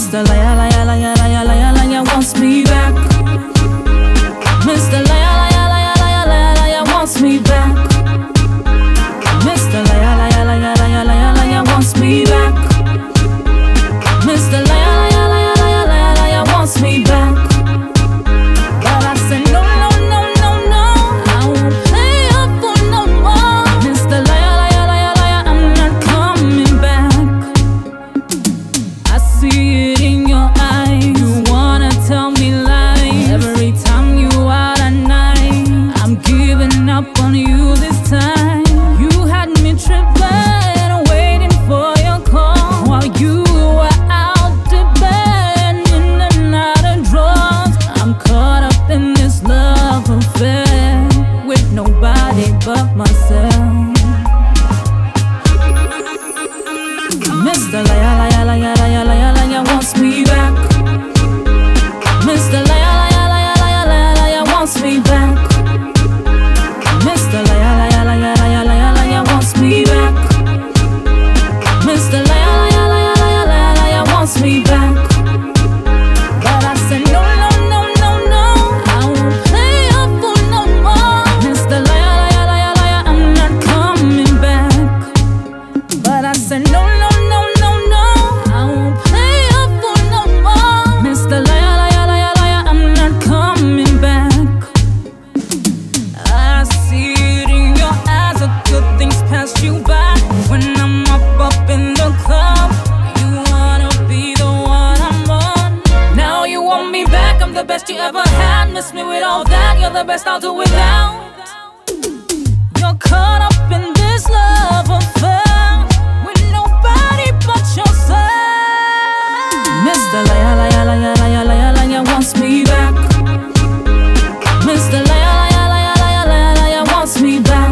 Mr. Liar, liar, liar, liar, liar, liar wants me back. Mr. Liar, liar, liar, liar, liar, liar wants me back. Mr. Liar, liar, liar, liar, liar, liar wants me back. Mr. Liar, liar, liar, liar, liar, liar wants me back. But I said no, no, no, no, no, I won't play up for no more. Mr. Liar, liar, liar, liar, I'm not coming back. I see it in your eyes, you wanna tell me lies. Every time you out at night, I'm giving up on you this time. You had me tripping, waiting for your call, while you were out to bed, in and out of drugs. I'm caught up in this love affair with nobody but myself. Mr. Liar, liar, liar, liar, liar, liar wants me back. Mr. Liar, liar, liar, liar, liar, liar wants me back. Mr. Liar, liar, liar, liar, liar, liar wants me back. Mr. Liar, liar, liar, liar, liar, liar wants me back. But I said no, no, no, no, no, I won't play up for no more. Mr. Liar, liar, liar, liar, I'm not coming back. But I said no, no, no, no, no, I won't play up for no more. Mr. Liar, liar, liar, liar, I'm not coming back. I see it in your eyes, the good things pass you by. When I'm up in the club, you wanna be the one I'm on. Now you want me back, I'm the best you ever had. Miss me with all that, you're the best I'll do without. You're caught up in this love affair with nobody but yourself. Mr. Liar, liar, liar, liar, liar, liar wants me back. Mr. Liar, liar, liar, liar, liar, liar wants me back.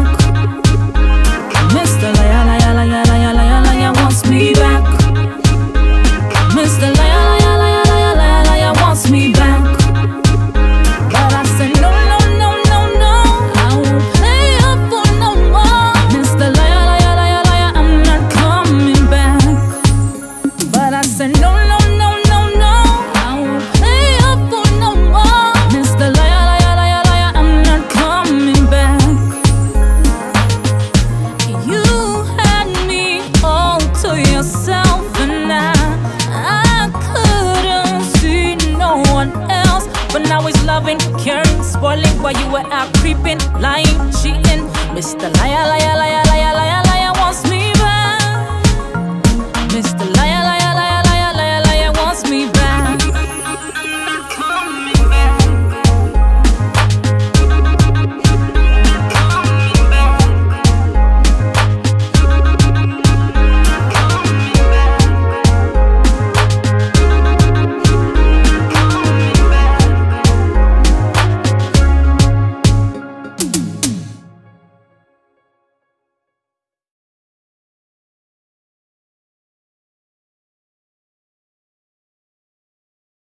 Mr. Liar, liar, liar, liar, liar, liar wants me back. Mr. Liar, liar, liar, liar, liar, liar wants me back. But I said no, no, no, no, no, I won't play up for no more. Mr. Liar, liar, liar, liar, I'm not coming back. But I said no, no, no, no, no, I won't play up for no more. Mr. Liar, liar, liar, liar, I'm not coming back. You had me all to yourself, and I couldn't see no one else. But now it's loving, caring, spoiling while you were out creeping, lying, cheating. Mr. Liar, liar,